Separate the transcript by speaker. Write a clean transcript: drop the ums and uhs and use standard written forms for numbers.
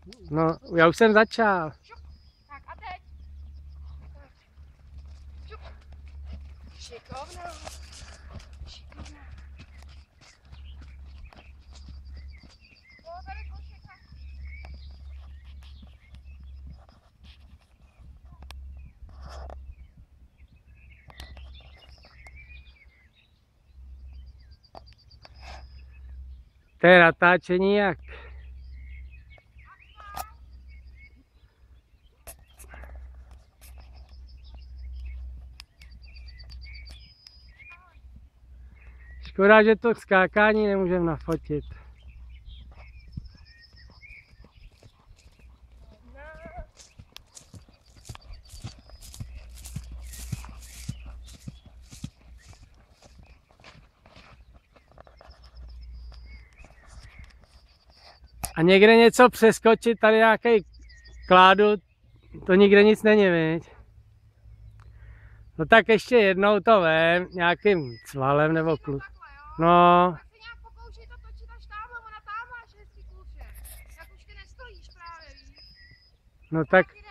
Speaker 1: No, já už jsem začal.
Speaker 2: Tak a teď. Šikovná. Šikovná. Tady košek.
Speaker 1: To je natáčení jak? Škoda, že to skákání nemůžeme nafotit. A někde něco přeskočit, tady nějaký kládu, to nikde nic není, viď? No tak ještě jednou to vem, nějakým cvalem nebo klus. No.
Speaker 2: Tak se nějak pokoušej to točit až tamhle, ona tam máš hezký kluče. Jak už ty nestojíš právě, víš?
Speaker 1: No tak